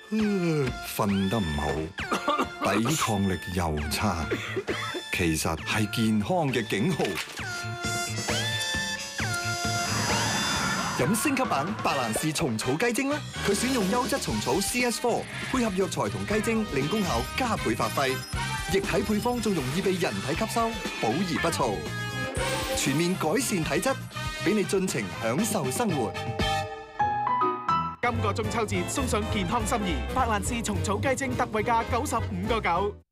瞓得唔好，抵抗力又差，其實係健康嘅警號。飲升級版白蘭氏蟲草雞精啦，佢選用優質蟲草 CS4， 配合藥材同雞精，令功效加倍發揮。液體配方仲容易被人體吸收，補而不燥，全面改善體質，俾你盡情享受生活。 今個中秋節送上健康心意，白蘭氏蟲草雞精特惠價95.9。